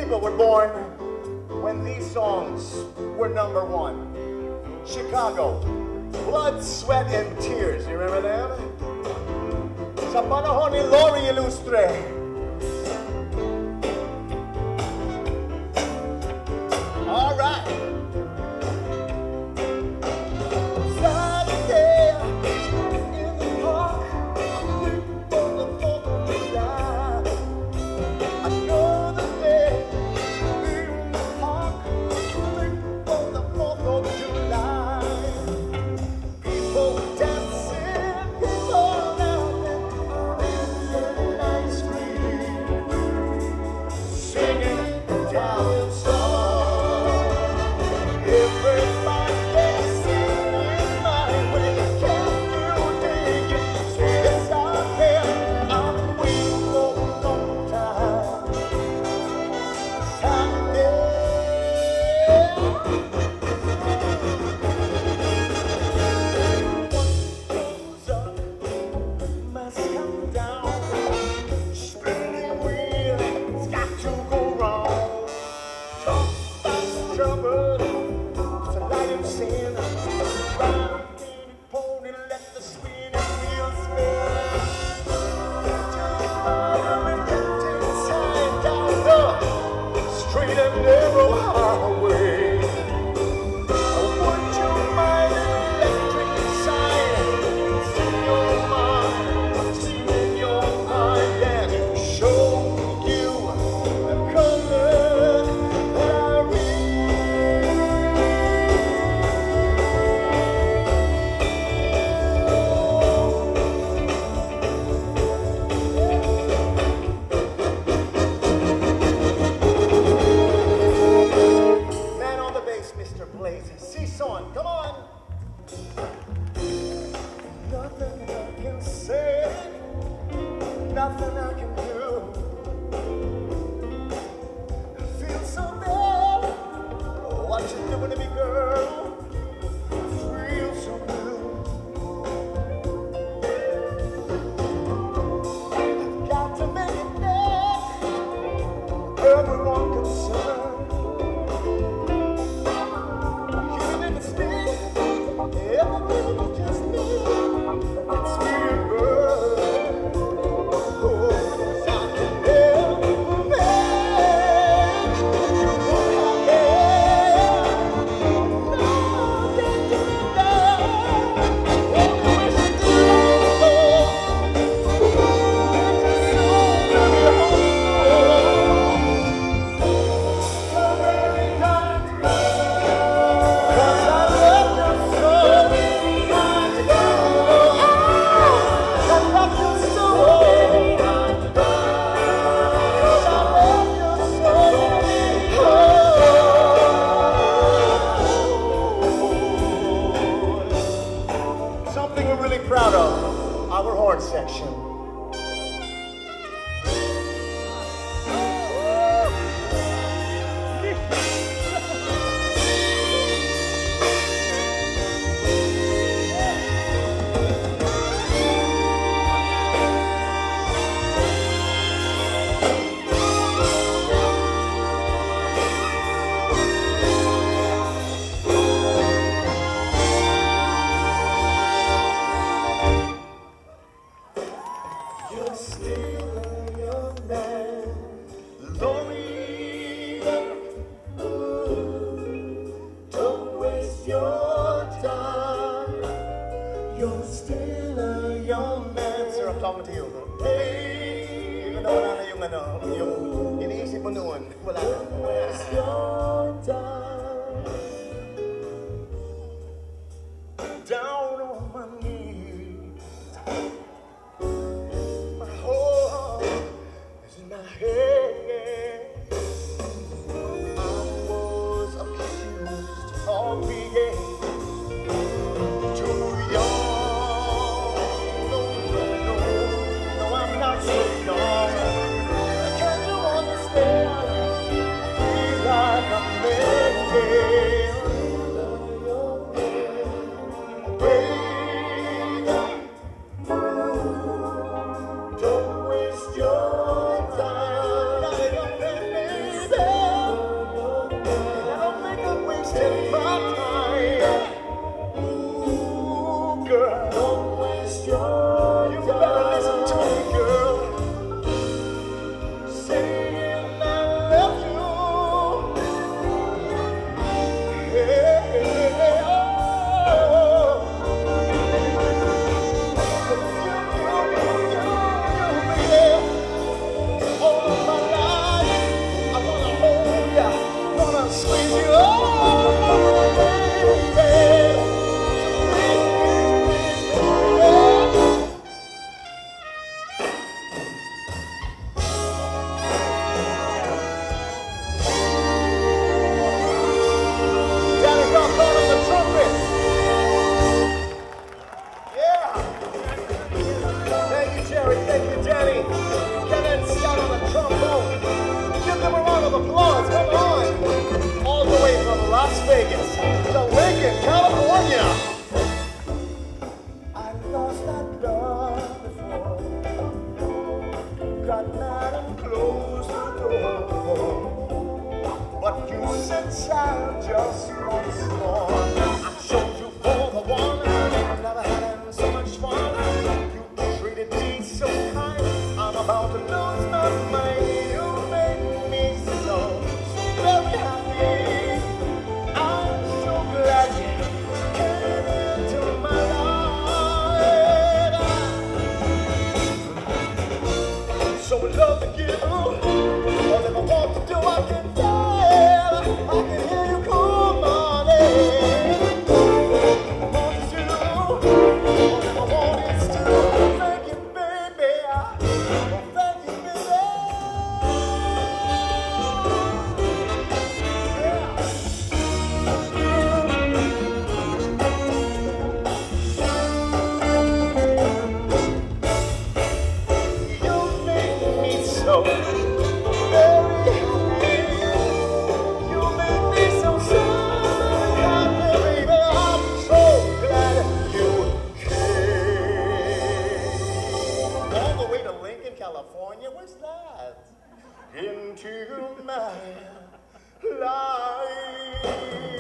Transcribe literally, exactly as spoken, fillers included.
people were born when these songs were number one. Chicago, Blood, Sweat, and Tears. You remember them? Sa panahon ni Lori Ilustre. All right. Like a man. innocent child just once more. I showed you for the one, never had so much fun. You treated me so kind, I'm about to lose my mind. You made me so, so very happy. I'm so glad you came into my life. So in love with you, all that I want to do I can tell. I can hear you call my name. I want to do, all that I want is to thank you, baby. Oh, thank you, baby. You make me so very happy. You make me so sad, happy, baby. I'm so glad you came. All the way to Lincoln, California. Where's that? Into my life.